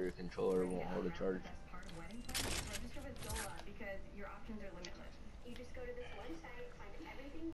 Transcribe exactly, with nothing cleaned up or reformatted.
your controller won't hold a charge. Register with Zola because your options are limitless. You just go to this